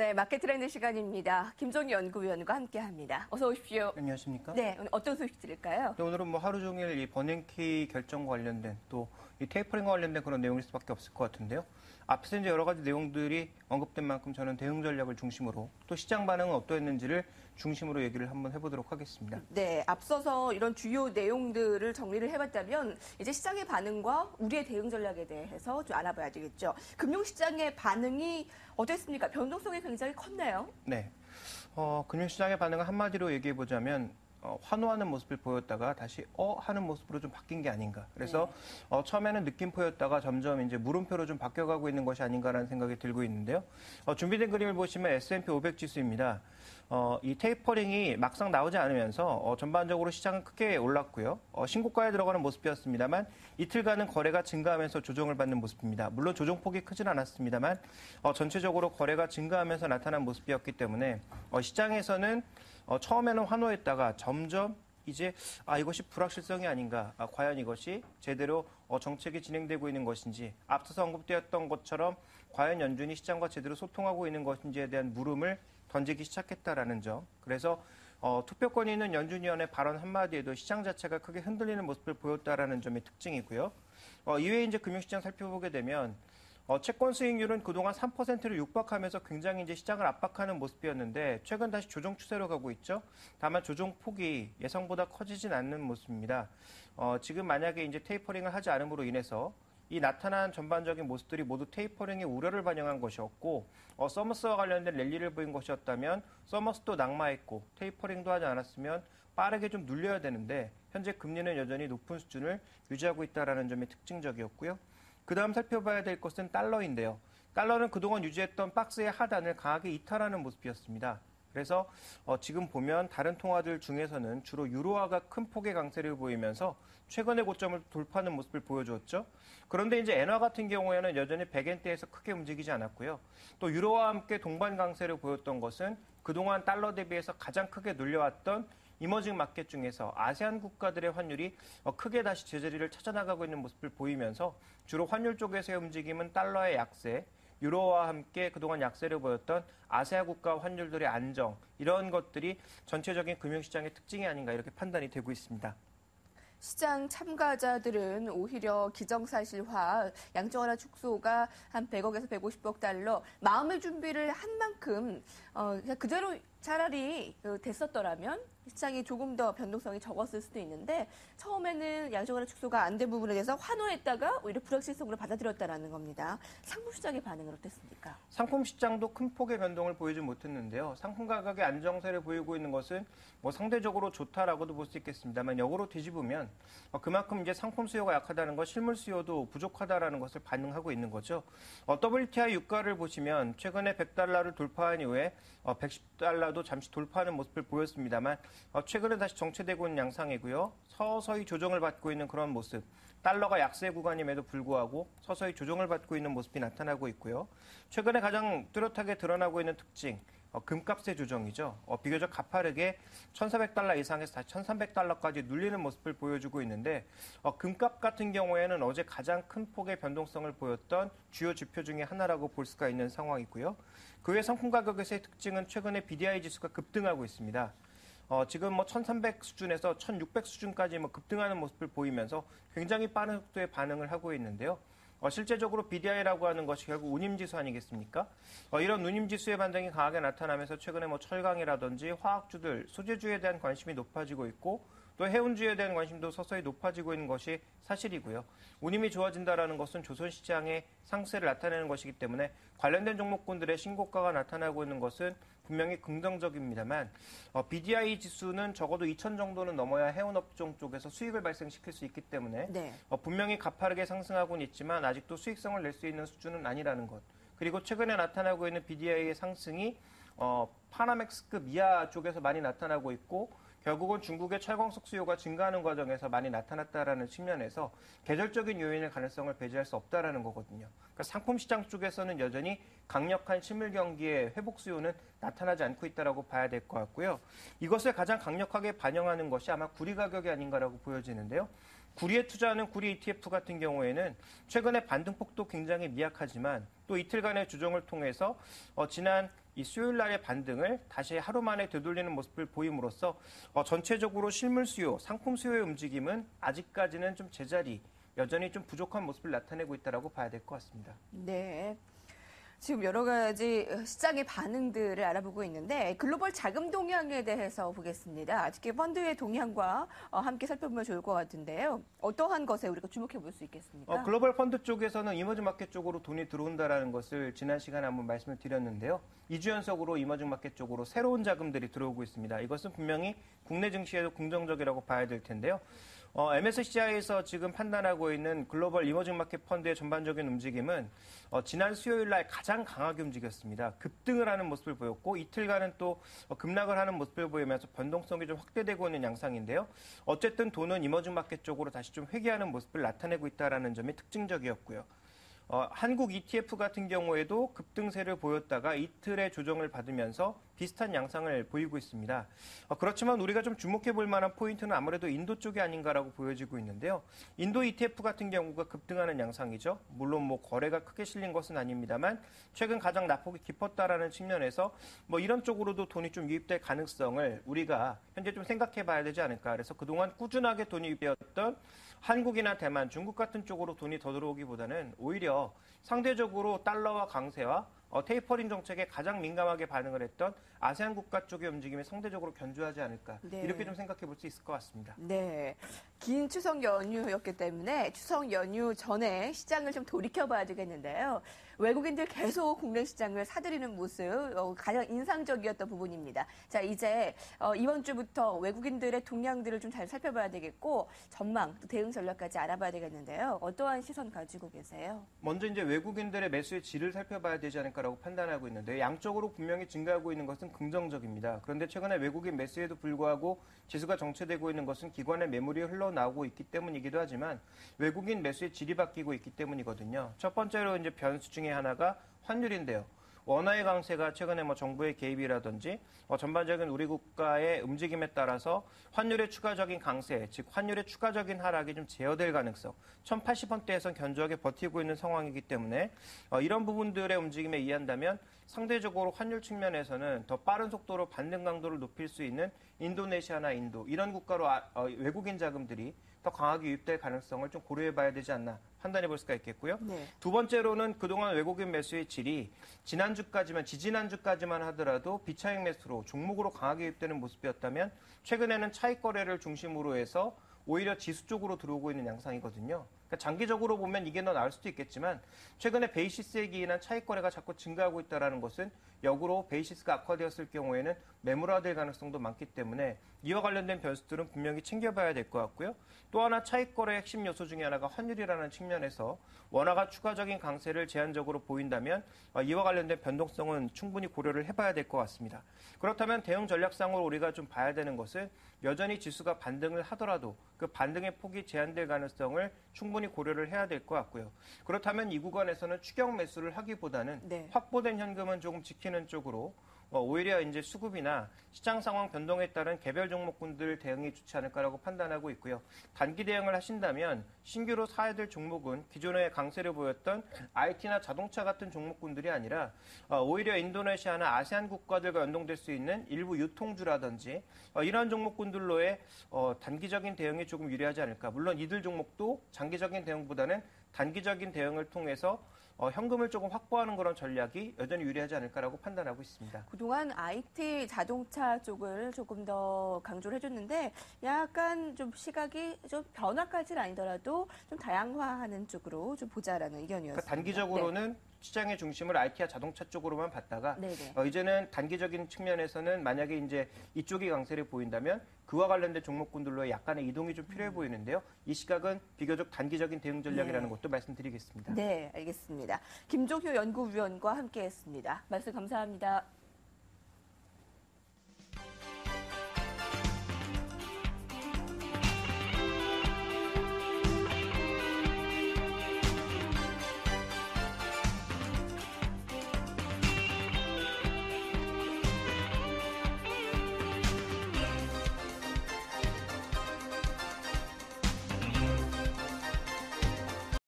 네, 마켓 트렌드 시간입니다. 김종희 연구위원과 함께합니다. 어서 오십시오. 안녕하십니까? 네, 오늘 어떤 소식 드릴까요? 네, 오늘은 하루 종일 이 버냉키 결정과 관련된 또 이 테이퍼링과 관련된 그런 내용일 수밖에 없을 것 같은데요. 앞서 이제 여러 가지 내용들이 언급된 만큼 저는 대응 전략을 중심으로 또 시장 반응은 어떠했는지를 중심으로 얘기를 한번 해보도록 하겠습니다. 네, 앞서서 이런 주요 내용들을 정리를 해봤다면 이제 시장의 반응과 우리의 대응 전략에 대해서 좀 알아봐야 되겠죠. 금융시장의 반응이 어땠습니까? 변동성이 굉장히 컸나요? 네, 금융시장의 반응을 한마디로 얘기해보자면 환호하는 모습을 보였다가 다시 하는 모습으로 좀 바뀐 게 아닌가. 그래서 처음에는 느낌표였다가 점점 이제 물음표로 좀 바뀌어가고 있는 것이 아닌가라는 생각이 들고 있는데요. 준비된 그림을 보시면 S&P 500 지수입니다. 이 테이퍼링이 막상 나오지 않으면서 전반적으로 시장은 크게 올랐고요. 신고가에 들어가는 모습이었습니다만 이틀간은 거래가 증가하면서 조정을 받는 모습입니다. 물론 조정폭이 크진 않았습니다만 전체적으로 거래가 증가하면서 나타난 모습이었기 때문에 시장에서는 처음에는 환호했다가 점점 이제 이것이 불확실성이 아닌가, 과연 이것이 제대로 정책이 진행되고 있는 것인지, 앞서서 언급되었던 것처럼 과연 연준이 시장과 제대로 소통하고 있는 것인지에 대한 물음을 던지기 시작했다라는 점. 그래서 투표권이 있는 연준위원회 발언 한마디에도 시장 자체가 크게 흔들리는 모습을 보였다라는 점이 특징이고요. 이외에 이제 금융시장 살펴보게 되면 채권 수익률은 그동안 3%를 육박하면서 굉장히 이제 시장을 압박하는 모습이었는데 최근 다시 조정 추세로 가고 있죠. 다만 조정 폭이 예상보다 커지진 않는 모습입니다. 지금 만약에 이제 테이퍼링을 하지 않음으로 인해서 이 나타난 전반적인 모습들이 모두 테이퍼링의 우려를 반영한 것이었고 서머스와 관련된 랠리를 보인 것이었다면 서머스도 낙마했고 테이퍼링도 하지 않았으면 빠르게 좀 눌려야 되는데 현재 금리는 여전히 높은 수준을 유지하고 있다는 점이 특징적이었고요. 그 다음 살펴봐야 될 것은 달러인데요. 달러는 그동안 유지했던 박스의 하단을 강하게 이탈하는 모습이었습니다. 그래서 지금 보면 다른 통화들 중에서는 주로 유로화가 큰 폭의 강세를 보이면서 최근의 고점을 돌파하는 모습을 보여주었죠. 그런데 이제 엔화 같은 경우에는 여전히 100엔대에서 크게 움직이지 않았고요. 또 유로와 함께 동반 강세를 보였던 것은 그동안 달러 대비해서 가장 크게 눌려왔던 이머징 마켓 중에서 아세안 국가들의 환율이 크게 다시 제자리를 찾아나가고 있는 모습을 보이면서 주로 환율 쪽에서의 움직임은 달러의 약세, 유로와 함께 그동안 약세를 보였던 아세아 국가 환율들의 안정, 이런 것들이 전체적인 금융시장의 특징이 아닌가 이렇게 판단이 되고 있습니다. 시장 참가자들은 오히려 기정사실화, 양적 완화 축소가 한 100억에서 150억 달러, 마음의 준비를 한 만큼 그냥 그대로 차라리 됐었더라면 시장이 조금 더 변동성이 적었을 수도 있는데 처음에는 양적 완화 축소가 안 된 부분에 대해서 환호했다가 오히려 불확실성으로 받아들였다는 겁니다. 상품 시장의 반응은 어땠습니까? 상품 시장도 큰 폭의 변동을 보이지 못했는데요. 상품 가격의 안정세를 보이고 있는 것은 상대적으로 좋다라고도 볼 수 있겠습니다만 역으로 뒤집으면 그만큼 이제 상품 수요가 약하다는 것, 실물 수요도 부족하다라는 것을 반영하고 있는 거죠. WTI 유가를 보시면 최근에 100달러를 돌파한 이후에 110달러도 잠시 돌파하는 모습을 보였습니다만 최근에 다시 정체되고 있는 양상이고요. 서서히 조정을 받고 있는 그런 모습. 달러가 약세 구간임에도 불구하고 서서히 조정을 받고 있는 모습이 나타나고 있고요. 최근에 가장 뚜렷하게 드러나고 있는 특징, 금값의 조정이죠. 비교적 가파르게 1,400달러 이상에서 다시 1,300달러까지 눌리는 모습을 보여주고 있는데 금값 같은 경우에는 어제 가장 큰 폭의 변동성을 보였던 주요 지표 중에 하나라고 볼 수가 있는 상황이고요. 그 외 상품 가격에서의 특징은 최근에 BDI 지수가 급등하고 있습니다. 지금 1,300 수준에서 1,600 수준까지 급등하는 모습을 보이면서 굉장히 빠른 속도의 반응을 하고 있는데요. 실제적으로 BDI라고 하는 것이 결국 운임지수 아니겠습니까? 이런 운임지수의 반등이 강하게 나타나면서 최근에 철강이라든지 화학주들, 소재주에 대한 관심이 높아지고 있고 또 해운주에 대한 관심도 서서히 높아지고 있는 것이 사실이고요. 운임이 좋아진다는 것은 조선시장의 상세를 나타내는 것이기 때문에 관련된 종목군들의 신고가가 나타나고 있는 것은 분명히 긍정적입니다만 BDI 지수는 적어도 2,000 정도는 넘어야 해운업종 쪽에서 수익을 발생시킬 수 있기 때문에 네. 분명히 가파르게 상승하고는 있지만 아직도 수익성을 낼 수 있는 수준은 아니라는 것. 그리고 최근에 나타나고 있는 BDI의 상승이 파나맥스급 이하 쪽에서 많이 나타나고 있고 결국은 중국의 철광석 수요가 증가하는 과정에서 많이 나타났다라는 측면에서 계절적인 요인의 가능성을 배제할 수 없다라는 거거든요. 그러니까 상품 시장 쪽에서는 여전히 강력한 실물 경기의 회복 수요는 나타나지 않고 있다라고 봐야 될 것 같고요. 이것을 가장 강력하게 반영하는 것이 아마 구리 가격이 아닌가라고 보여지는데요. 구리에 투자하는 구리 ETF 같은 경우에는 최근에 반등폭도 굉장히 미약하지만 또 이틀간의 조정을 통해서 지난 이 수요일 날의 반등을 다시 하루 만에 되돌리는 모습을 보임으로써 전체적으로 실물 수요, 상품 수요의 움직임은 아직까지는 좀 제자리, 여전히 좀 부족한 모습을 나타내고 있다고 봐야 될 것 같습니다. 네. 지금 여러 가지 시장의 반응들을 알아보고 있는데 글로벌 자금 동향에 대해서 보겠습니다. 특히 펀드의 동향과 함께 살펴보면 좋을 것 같은데요. 어떠한 것에 우리가 주목해 볼 수 있겠습니까? 글로벌 펀드 쪽에서는 이머징 마켓 쪽으로 돈이 들어온다는 것을 지난 시간에 한번 말씀을 드렸는데요. 2주 연속으로 이머징 마켓 쪽으로 새로운 자금들이 들어오고 있습니다. 이것은 분명히 국내 증시에도 긍정적이라고 봐야 될 텐데요. MSCI에서 지금 판단하고 있는 글로벌 이머징 마켓 펀드의 전반적인 움직임은 지난 수요일 날 가장 강하게 움직였습니다. 급등을 하는 모습을 보였고 이틀간은 또 급락을 하는 모습을 보이면서 변동성이 좀 확대되고 있는 양상인데요. 어쨌든 돈은 이머징 마켓 쪽으로 다시 좀 회귀하는 모습을 나타내고 있다는 점이 특징적이었고요. 한국 ETF 같은 경우에도 급등세를 보였다가 이틀의 조정을 받으면서 비슷한 양상을 보이고 있습니다. 그렇지만 우리가 좀 주목해 볼 만한 포인트는 아무래도 인도 쪽이 아닌가라고 보여지고 있는데요. 인도 ETF 같은 경우가 급등하는 양상이죠. 물론 뭐 거래가 크게 실린 것은 아닙니다만 최근 가장 낙폭이 깊었다라는 측면에서 뭐 이런 쪽으로도 돈이 좀 유입될 가능성을 우리가 현재 좀 생각해 봐야 되지 않을까. 그래서 그동안 꾸준하게 돈이 유입되었던 한국이나 대만, 중국 같은 쪽으로 돈이 더 들어오기보다는 오히려 상대적으로 달러와 강세와 테이퍼링 정책에 가장 민감하게 반응을 했던 아세안 국가 쪽의 움직임이 상대적으로 견조하지 않을까. 네. 이렇게 좀 생각해 볼 수 있을 것 같습니다. 네. 긴 추석 연휴였기 때문에 추석 연휴 전에 시장을 좀 돌이켜봐야 되겠는데요. 외국인들 계속 국내 시장을 사들이는 모습 가장 인상적이었던 부분입니다. 자, 이제 이번 주부터 외국인들의 동향들을 좀 잘 살펴봐야 되겠고 전망, 또 대응 전략까지 알아봐야 되겠는데요. 어떠한 시선 가지고 계세요? 먼저 이제 외국인들의 매수의 질을 살펴봐야 되지 않을까라고 판단하고 있는데 양적으로 분명히 증가하고 있는 것은 긍정적입니다. 그런데 최근에 외국인 매수에도 불구하고 지수가 정체되고 있는 것은 기관의 매물이 흘러나오고 있기 때문이기도 하지만 외국인 매수의 질이 바뀌고 있기 때문이거든요. 첫 번째로 이제 변수 중에 하나가 환율인데요. 원화의 강세가 최근에 뭐 정부의 개입이라든지 전반적인 우리 국가의 움직임에 따라서 환율의 추가적인 강세, 즉 환율의 추가적인 하락이 좀 제어될 가능성, 1080원대에선 견조하게 버티고 있는 상황이기 때문에 이런 부분들의 움직임에 의한다면 상대적으로 환율 측면에서는 더 빠른 속도로 반등 강도를 높일 수 있는 인도네시아나 인도 이런 국가로 외국인 자금들이 더 강하게 유입될 가능성을 좀 고려해 봐야 되지 않나 판단해 볼 수가 있겠고요. 네. 두 번째로는 그동안 외국인 매수의 질이 지지난주까지만 하더라도 비차익 매수로 종목으로 강하게 유입되는 모습이었다면 최근에는 차익 거래를 중심으로 해서 오히려 지수 쪽으로 들어오고 있는 양상이거든요. 그러니까 장기적으로 보면 이게 더 나을 수도 있겠지만 최근에 베이시스에 기인한 차익 거래가 자꾸 증가하고 있다는 것은 역으로 베이시스가 악화되었을 경우에는 매물화될 가능성도 많기 때문에 이와 관련된 변수들은 분명히 챙겨봐야 될 것 같고요. 또 하나 차익 거래의 핵심 요소 중에 하나가 환율이라는 측면에서 원화가 추가적인 강세를 제한적으로 보인다면 이와 관련된 변동성은 충분히 고려를 해봐야 될 것 같습니다. 그렇다면 대응 전략상으로 우리가 좀 봐야 되는 것은 여전히 지수가 반등을 하더라도 그 반등의 폭이 제한될 가능성을 충분히 고려를 해야 될 것 같고요. 그렇다면 이 구간에서는 추격 매수를 하기보다는 네. 확보된 현금은 조금 지키는 쪽으로 오히려 이제 수급이나 시장 상황 변동에 따른 개별 종목군들 대응이 좋지 않을까라고 판단하고 있고요. 단기 대응을 하신다면 신규로 사야 될 종목은 기존에 강세를 보였던 IT나 자동차 같은 종목군들이 아니라 오히려 인도네시아나 아세안 국가들과 연동될 수 있는 일부 유통주라든지 이러한 종목군들로의 단기적인 대응이 조금 유리하지 않을까. 물론 이들 종목도 장기적인 대응보다는 단기적인 대응을 통해서 현금을 조금 확보하는 그런 전략이 여전히 유리하지 않을까라고 판단하고 있습니다. 그동안 IT 자동차 쪽을 조금 더 강조를 해줬는데 약간 좀 시각이 좀 변화까지는 아니더라도 좀 다양화하는 쪽으로 좀 보자라는 의견이었습니다. 그러니까 단기적으로는 시장의 중심을 IT와 자동차 쪽으로만 봤다가 이제는 단기적인 측면에서는 만약에 이제 이쪽이 강세를 보인다면 그와 관련된 종목군들로 약간의 이동이 좀 필요해 보이는데요. 이 시각은 비교적 단기적인 대응 전략이라는 것도 말씀드리겠습니다. 네, 알겠습니다. 김종효 연구위원과 함께했습니다. 말씀 감사합니다.